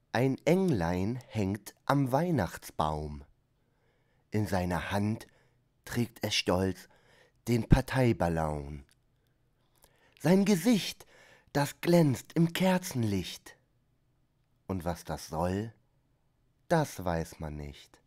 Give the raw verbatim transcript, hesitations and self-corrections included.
Ein Englein hängt am Weihnachtsbaum. In seiner Hand trägt es stolz den Parteiballon. Sein Gesicht, das glänzt im Kerzenlicht. Und was das soll, das weiß man nicht.